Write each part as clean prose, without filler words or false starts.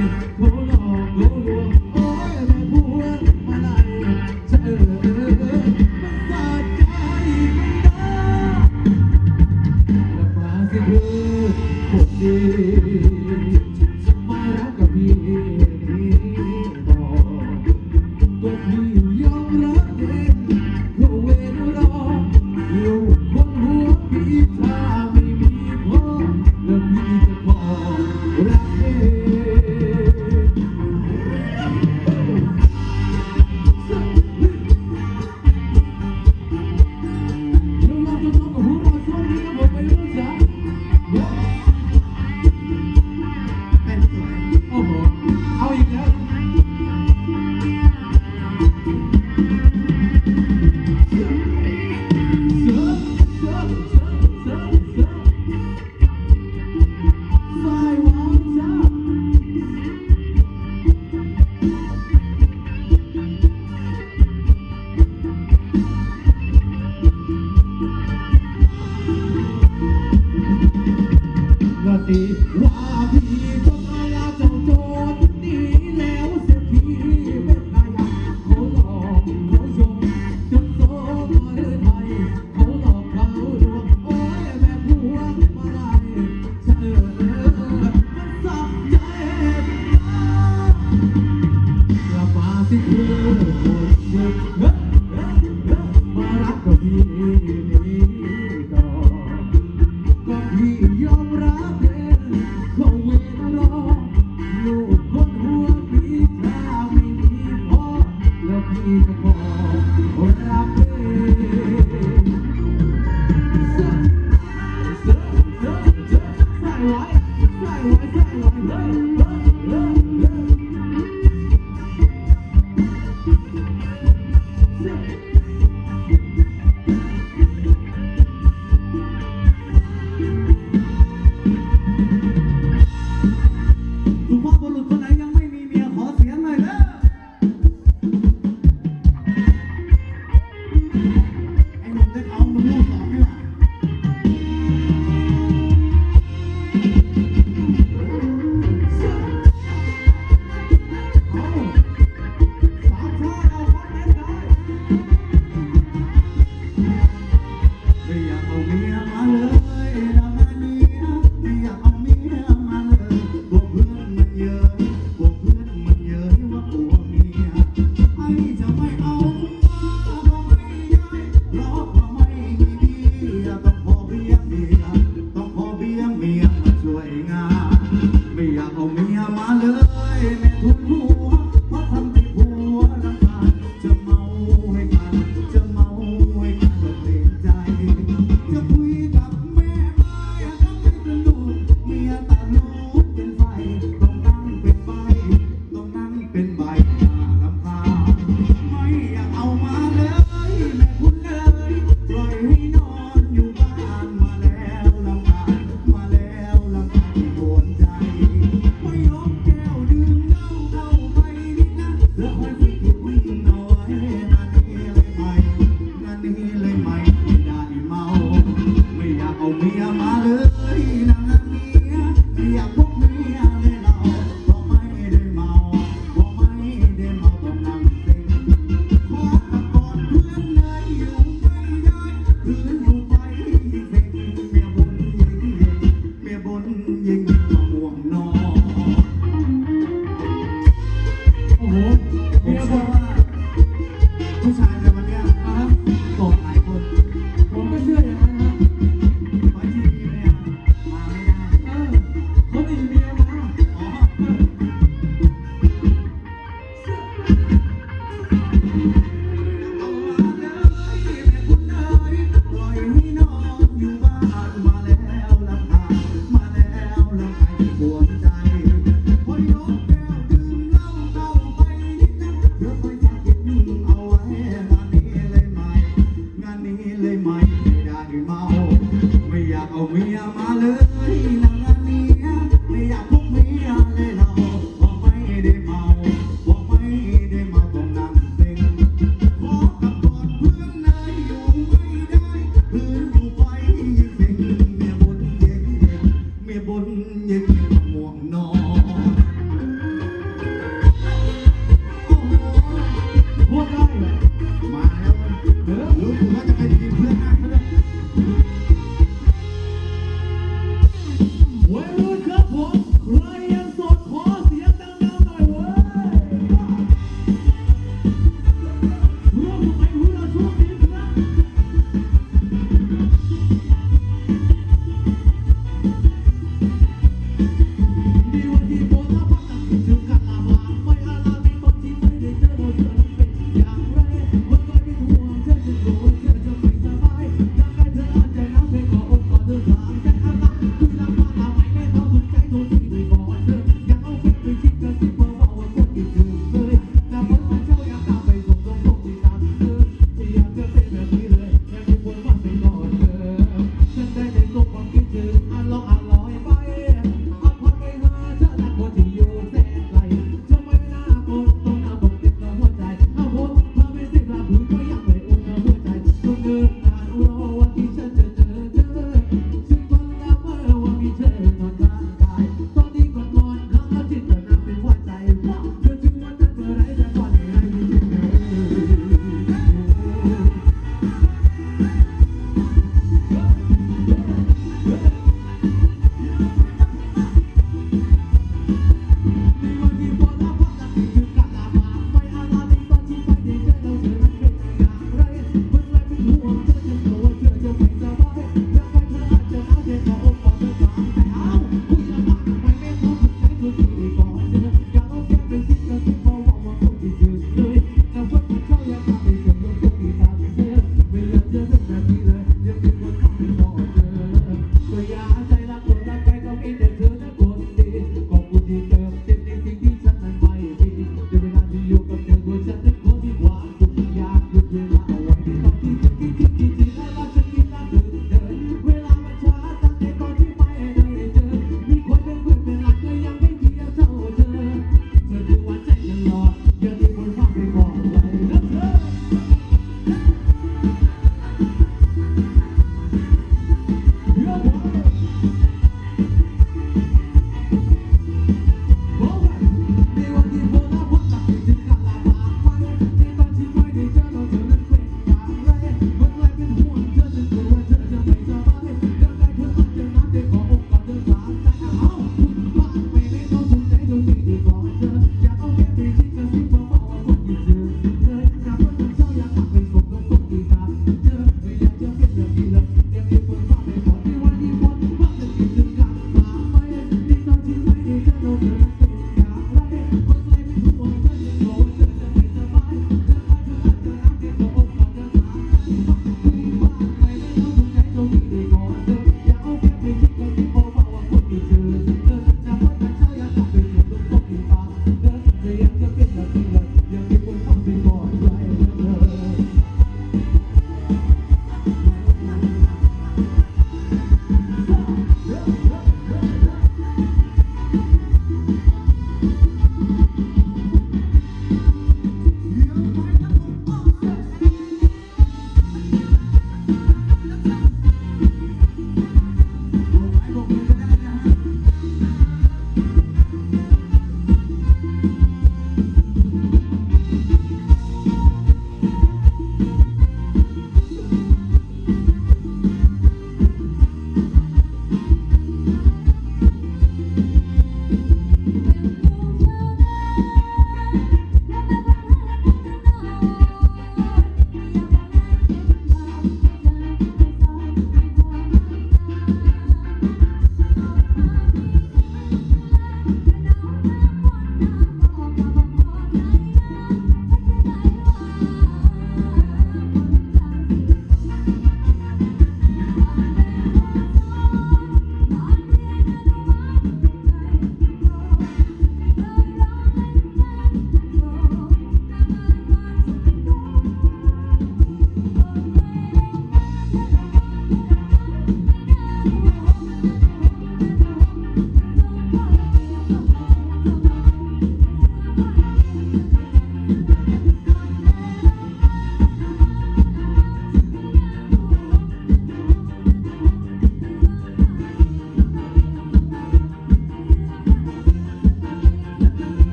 โทรหลอกโทรลวงโอ้ยแม่พวงมาลัยจะมันสะใจมันนะแล้วมาสิเธอคนดีมารักกับพี่บอกก็พี่ยอมรับเองก็เวรรอลูกคนหัวพี่ถ้าไม่มีพ่อแล้วพี่จะขอรักเองโอ้โห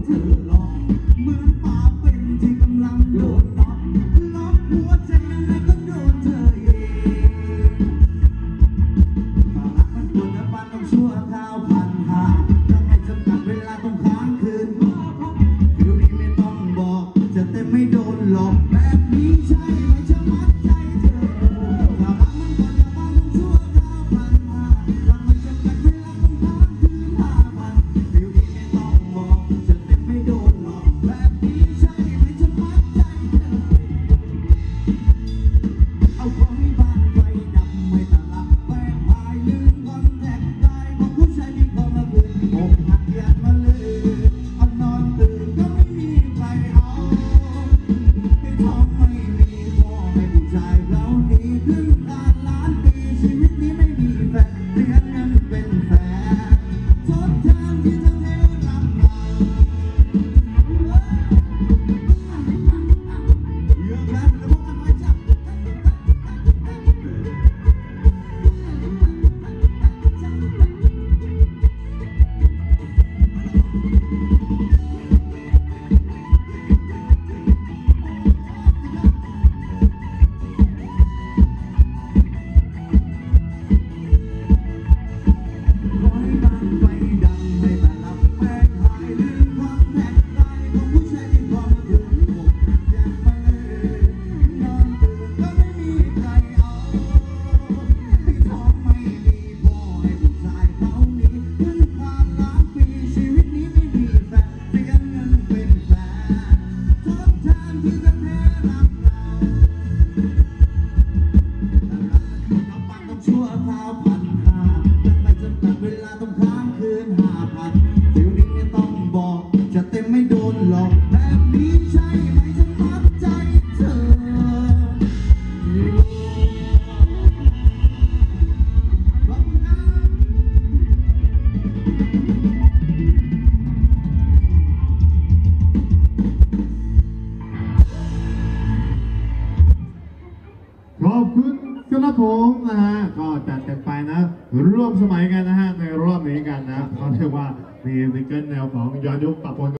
เธอหลอกเหมือนป่าเป็นที่กำลังโดนล็อกหัวใจยังไงก็โดนเธอเองความรักมันปวดแต่ปานต้องชั่วคราวพันหาจะไม่จำกัดเวลาต้องค้างคืนอยู่นี่ไม่ต้องบอกจะเต็มไม่โดนหลอกแบบนี้ใช่ไหมจะมัดใจเธอความรักมันปวดแต่ปานต้องชั่วคราวพันหาจะไม่จำกัดเวลาต้องค้างคืน5,000อยู่นี่ไม่ต้องบอกจะเต็มไม่โดนหลอกแบบนี้ใช่ไหมจะมัดใจเธอเอาของให้บ้านไฟดับไม่ตลับแป้งพายลืมคอนแทคได้ของผู้ชายที่เขามาคืนอกหักอยากมาเลยเอานอนตื่นก็ไม่มีใครเอาให้ท้องไม่มีพ่อให้ผู้ชายเหล่านี้ขึ้นคานล้านปีชีวิตนี้ไม่มีแฟนเรียนเงินเป็นแฟนทดแทนที่เธอเทรับเราเยอะแยะแล้วพวกกันไว้จับ ร้อยบ้านไฟดังให้แต่ละแป้งหายลืมความแตกต่างของผู้ชายที่ความคืนอกหักอยากมาเลยนอนตื่นก็ไม่มีใครเอาให้ท้องไม่มีพ่อให้ผู้ชายเขานี้ขึ้นผ่านล้านปีชีวิตนี้ไม่มีแฟนเสียเงินเป็นแฟนทดแทนที่จะเทรักเรา เราปันต้องชั่วคราวพันหาจะไม่จำกัดเวลาต้องค้างคืน5,000ฟิวนี้ไม่ต้องบอกจะเต็มไม่โดนหลอกแบบนี้ใช่ไหมจะมัดใจเธอขอบคุณครับขอบคุณครับผมนะฮะก็จัดกันไปนะร่วมสมัยกันนะฮะในรอบนี้กันนะเขาเรียกว่ามีซิงเกิลแนวของย้อนยุคปะปน